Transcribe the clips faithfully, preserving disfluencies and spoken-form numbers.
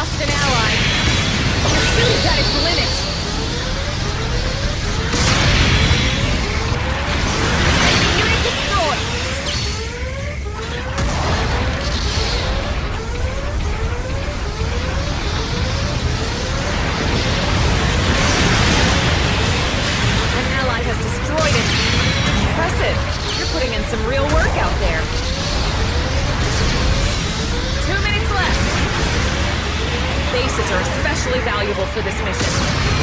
lost an ally. Your suit is at its limit. Enemy unit destroyed. An ally has destroyed it. Impressive. You're putting in some real work out there. Two minutes left. Bases are especially valuable for this mission.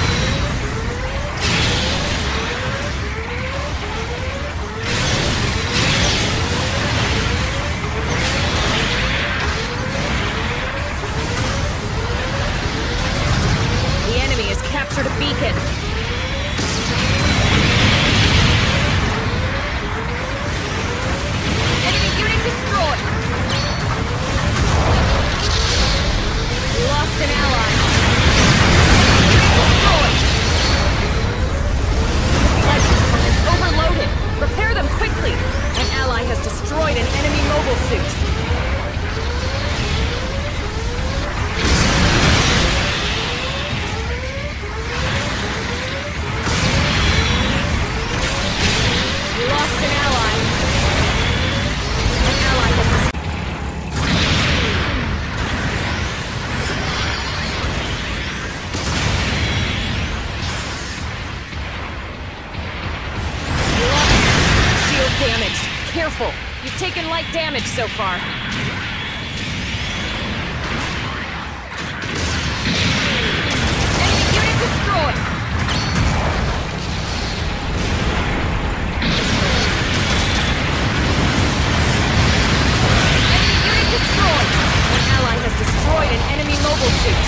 The enemy has captured a beacon. Enemy unit destroyed. We lost an ally. Destroyed. Platform is overloaded. Repair them quickly. An ally has destroyed an enemy mobile suit. We lost an ally. An ally has destroyed. Damaged. Careful. You've taken light damage so far. Enemy unit destroyed. Enemy unit destroyed. An ally has destroyed an enemy mobile suit.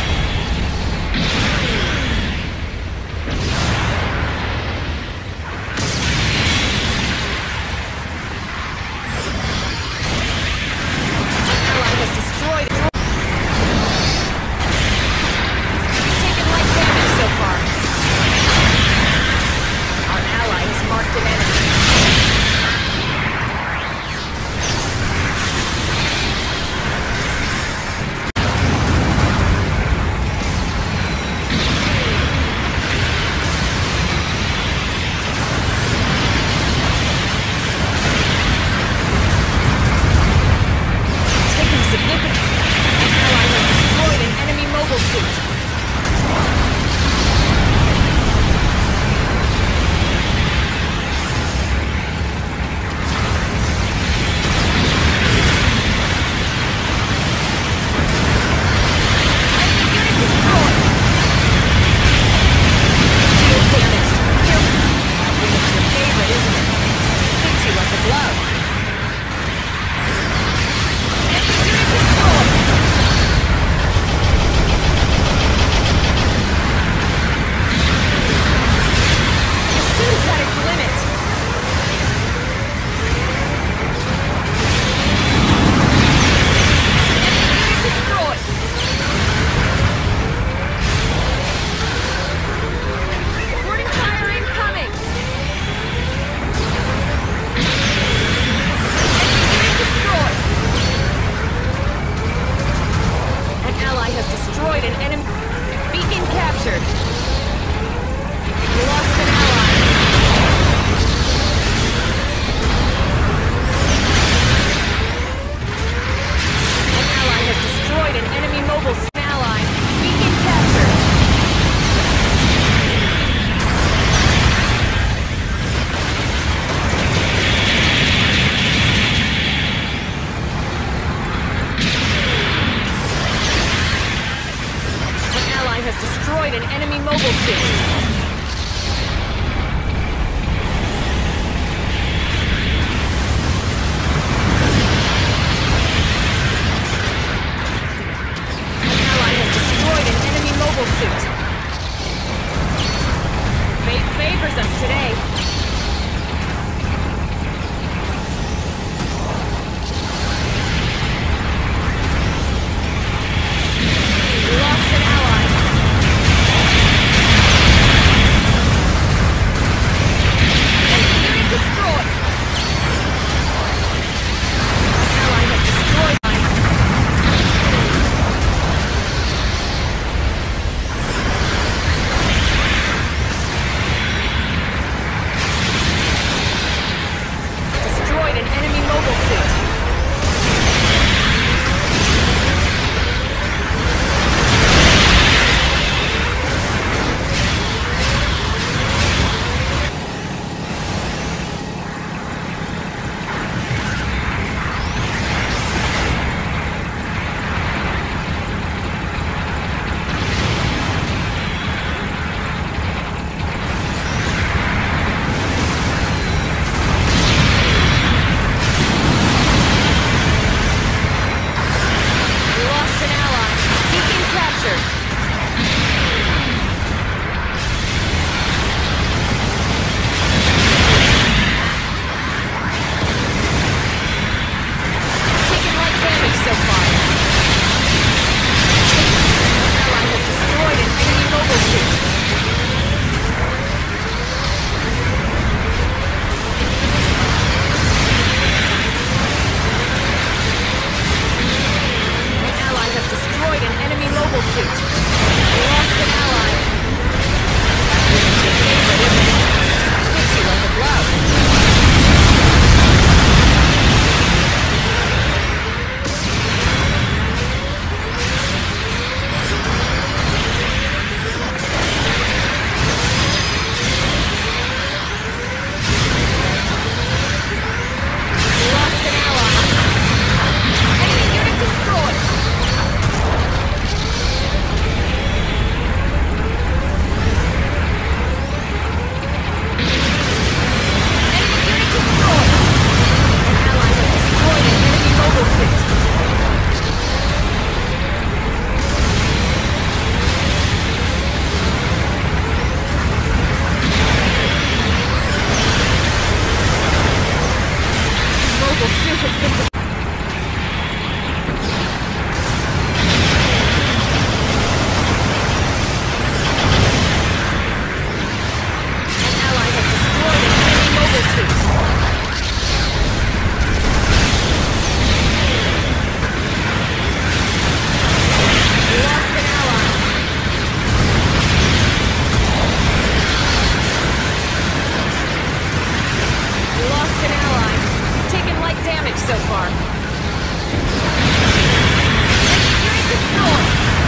mobile suit has been destroyed. An ally has destroyed an enemy mobile suit. We lost an ally. We lost an ally. Taken light damage so far. Engineering destroyed.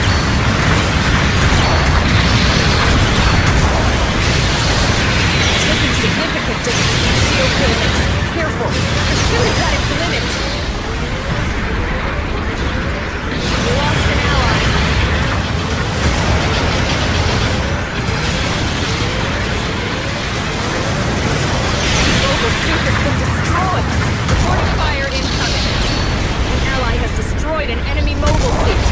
Taking significant damage from shield pyramid. Careful. The suit is at its limit. We lost an ally. Mobile suit has been destroyed. Reporting fire incoming. An ally has destroyed an enemy mobile suit.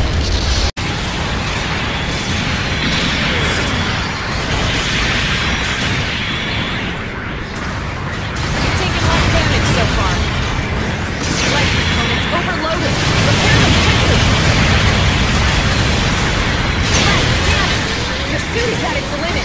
We've taken light damage so far. Light components overloaded. Repair them quickly. Light damage. Your suit is at its limit.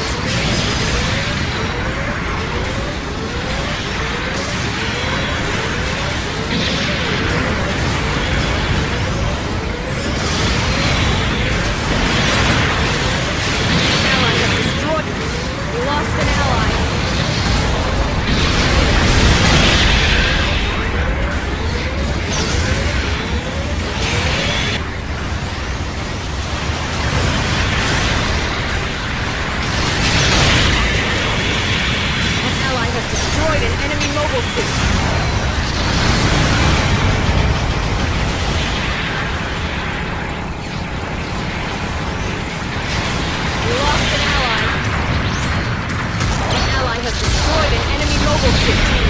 We lost an ally. An ally has destroyed an enemy mobile suit. We lost an ally. An ally has destroyed an enemy mobile suit.